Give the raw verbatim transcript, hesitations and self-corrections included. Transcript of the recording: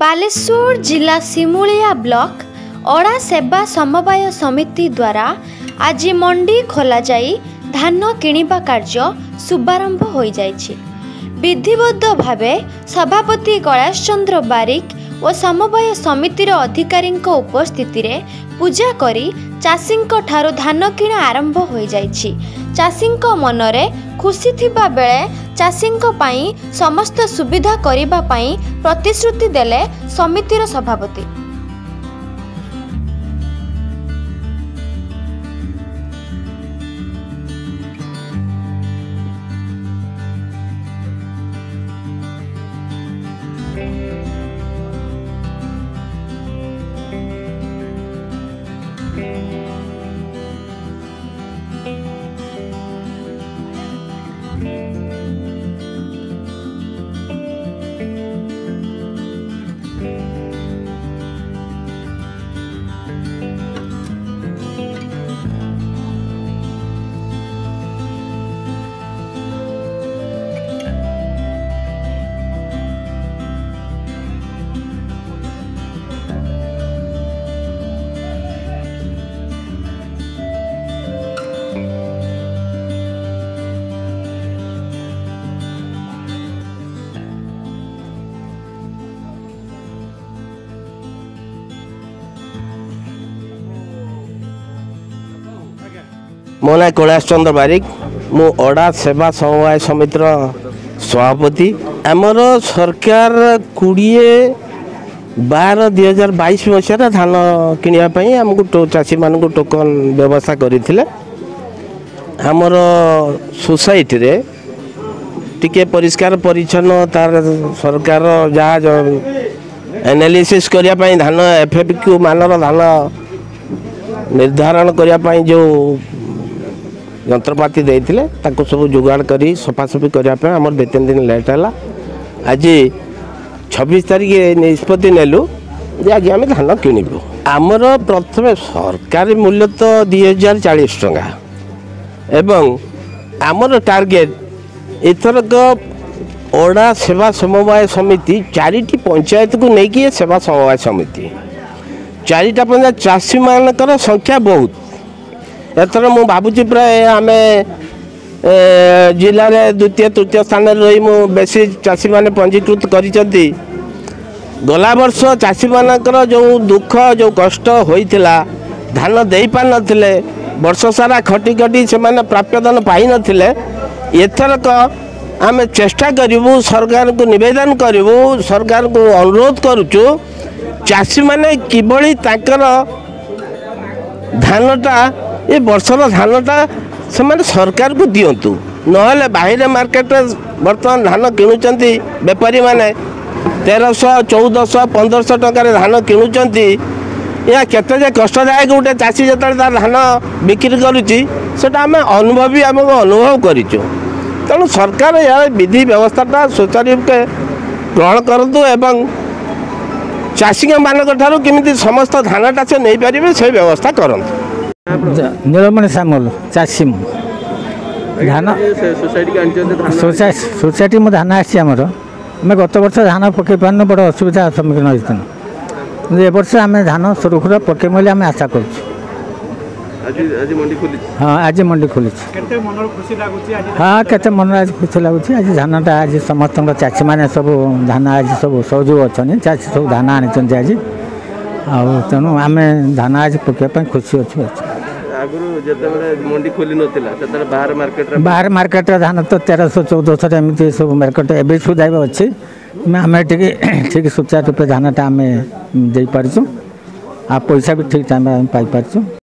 बालेश्वर जिला सिमुलिया ब्लॉक अड़ा सेवा समवाय समिति द्वारा आज मंडी खोल जाई धान किणिबा कार्य शुभारंभ हो जाइछि। विधिबद्ध भावे सभापति कैलाश चंद्र बारिक और समवाय समितिर अधिकारी उपस्थिति रे पूजा करी चाषींक ठारू धान किणा आरंभ हो जाइछि। चाषींक मनरे खुशी थिबा बेले चाषींक पाई समस्त सुविधा करिबा पाई प्रतिश्रुति देले समितिर सभापति। मो ना कैलाश चंद्र बारिक मु अड़ा सेवा समवाय समितिर सभापति। आमर सरकार कोड़े बार दुई हजार बैश मसीह धान किणापी आमको चाषी मान टोकन व्यवस्था करते। आमर सोसाइटी रे टिके परिष्कार परिच्छन्न तार सरकार जहाँ एनालिसिस करने धान एफएक्यू मानर धान निर्धारण करने जो यंत्रपाति देते सब जोगाड़ करी सफासफी करने आम दो तीन दिन लेट है। आज छब्बीस तारीख निष्पत्ति नेलु आज आम धान किणु। आमर प्रथम सरकारी मूल्य तो दुई हजार चालीस टंका एवं आमर टार्गेट एथरक अड़ा सेवा समवाय समिति चारिटी पंचायत को लेकिन सेवा समवाय समिति चारिटा पंचायत चाषी मानकर संख्या बहुत एथर मु भावुची प्राय आम जिले में द्वितीय तृतीय स्थान रही मु बेसी चाषी मैंने पंजीकृत करिसेंती। गला वर्ष चाषी मानकर जो दुख जो कष्ट होइथिला धान दे पार नथिले वर्ष सारा खटी खटी से माने प्राप्य धन पाई नथिले। एथरक आम चेष्टा करूँ सरकार को निवेदन करूँ सरकार को अनुरोध करुचु चाषी माने किभली ताकर धानटा ये वर्षर धानटा से माने सरकार को दिंतु ना बाहर मार्केट बर्तमान धान किणुचंती बेपारी माने तेरह सौ चौदह सौ पंद्रह सौ टकर धान किणुचंती। या केते कष्टदायक गोटे चाषी जो धान बिक्री करुच्ची आम अनुभवी आम अनुभव करूँ। तेणु सरकार यार विधि व्यवस्थाटा सुचारू रूपे ग्रहण करूँ एवं चाषी मान केमी समस्त धानटा से नहीं पारे से व्यवस्था करूँ। नीलमणि सामल चाषी धान सोसाइटी में धान आमर आम गत वर्ष धान पकई पार्न बड़ असुविधा सम्मुखीन होती ए वर्ष आम धान सुरखुर पकईम आम आशा कर। हाँ आज मंडी खोली हाँ के मन आज खुशी लगुच आज धानटा आज समस्त चाषी मैंने सब धान आज सब सहयोग अच्छा चाषी सब धान आनी आज तेणु आम धान आज पकड़ खुशी अच्छे। बाहर मार्केट धान तो तेरह सौ चौदह सौ एमती सब मार्केट एवं सुधा अच्छे आम ठीक सुचारू रूप धानटा आम दे पार्छुँ आ पैसा भी ठीक टाइम पाई पार्छुँ।